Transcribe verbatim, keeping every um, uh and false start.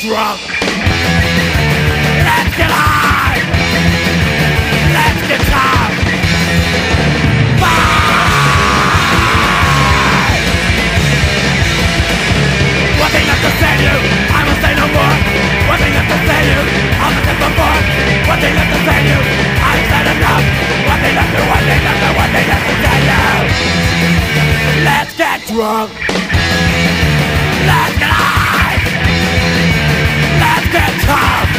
drunk. Let's get high. Let's get tough. Bye. One thing left to say to you, I will say no more. One thing left to say to you, I'll not say before. One thing left to say to you, I've said enough. One thing left to, one thing left to, one thing left to say to you. Let's get drunk. Let's get high. Let's get tough.